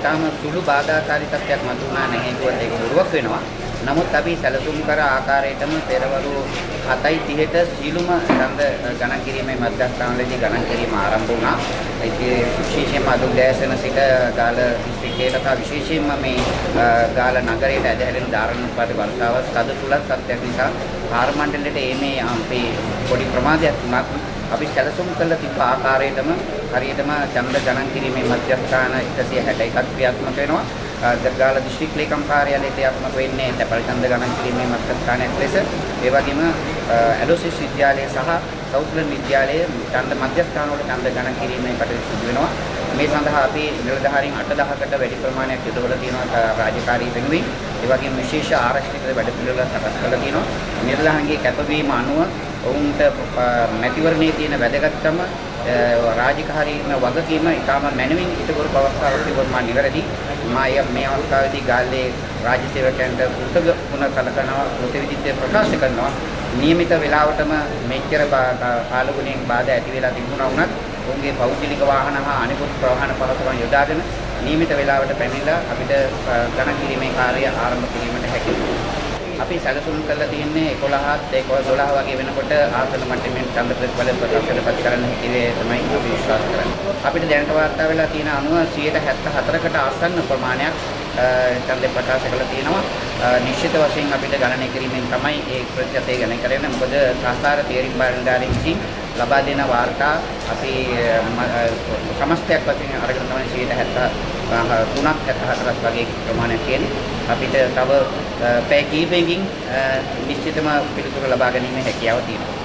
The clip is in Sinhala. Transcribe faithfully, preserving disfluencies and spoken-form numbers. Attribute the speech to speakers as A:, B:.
A: ඊටම සුළු බාධාකාරී තත්ත්වයක් මතුවනා නැහැ කියුවත් ඒක බොරුවක් වෙනවා. නමුත් අපි සැලසුම් කර ආකාරයටම පෙරවරු හතයි තිහට සීලුම ඡන්ද ගණන් කිරීමේ මධ්‍යස්ථානවලදී ගණන් කිරීම ආරම්භ වුණා. ඒක විශේෂයෙන්ම අද උදෑසන සිට ගාල දිස්ත්‍රික්කයට තව විශේෂයෙන්ම මේ ගාල නගරයට ඇදහැරෙන ධාරණ උත්පාද වර්ෂාව තද තුලත් සත්‍යයක් නිසා කාර් මණ්ඩලයට එමේ අපේ පොඩි ප්‍රමාදයක් වුණත් අපි සැලසුම් කළ තිබ්බ ආකාරයටම හරියටම ඡන්ද ගණන් කිරීමේ මධ්‍යස්ථාන එකසිය හැට එකක් ක්‍රියාත්මක වෙනවා. ගාල දිස්ත්‍රික් ලේකම් කාර්යාලයට ක්‍රියාත්මක වෙන්නේ තැපැල් ඡන්ද ගණන් කිරීමේ මධ්‍යස්ථානයක් ලෙස. ඒ වගේම ඇලෝසිස් විද්‍යාලය සහ සෞත්ලන් විද්‍යාලයේ ඡන්ද මධ්‍යස්ථාන වල ඡන්ද ගණන් කිරීමේ කටයුතු සිදු වෙනවා. මේ සඳහා අපි නිලධාරීන් අටදහසකට වැඩි ප්‍රමාණයක් යොදවලා තියෙනවා රාජකාරී වෙනුවෙන්. ඒ වගේම විශේෂ ආරක්ෂිත වැඩපිළිවෙළ සකස් කරලා තියෙනවා. නිලධාරීන්ගේ කැපවීම අනුව ඔවුන්ට මැතිවරණයේ තියෙන වැදගත්කම රාජකාරීන වගකීම ඉතාම මැනවින් ඉටුකරු අවස්ථාවලදී තිබුණ මා නිවැරදි මා මේ අවස්ථාවේදී ගාල්ලේ රාජ්‍ය සේවකයන්ට කෘතග පුන සලකනවා කෘතවිදිත්‍ය ප්‍රකාශ කරනවා නියමිත වේලාවටම මෙච්චර කාලගුණයෙන් බාධා ඇති වෙලා තිබුණා වුණත් ඔවුන්ගේ පෞද්ගලික වාහන හා අනිකුත් ප්‍රවාහන පහසුකම් යොදාගෙන නියමිත වේලාවට පැමිණලා අපිට ගණන් කිරීමේ කාර්යය ආරම්භ කිරීමට හැකි වුණා. අපි සැලසුම් කරලා තියෙන්නේ එකොළහත් දොළහ වගේ වෙනකොට ආසන මට්ටමින් ඡන්ද ප්‍රතිඵල ප්‍රකාශනපත් කරන්න හැකිවේ තමයි අපි විශ්වාස කරන්නේ. අපිට දැනට වාර්තා වෙලා තියෙන අනුව සියයට හැත්තෑ හතරකට ආසන්න ප්‍රමාණයක් ඡන්ද ප්‍රකාශ කරලා තියෙනවා. නිශ්චිත වශයෙන් අපිට ගණනය කිරීමෙන් තමයි ඒ ප්‍රතිශතය ගණනය කරන්නේ. මොකද සහකාර තේරීම් බණ්ඩාරයෙන් විසින් ලබා දෙන වාර්තා අපි සමස්තයක් වශයෙන් අරගෙන තමයි සියයට හැත්තෑ තුනක් හැත්තෑ හතරක් වගේ ප්‍රමාණයක් කියන්නේ. අපිට තව පැය කිහිපයකින් නිශ්චිතම පිළිතුරු ලබා ගැනීමේ හැකියාව තියෙනවා.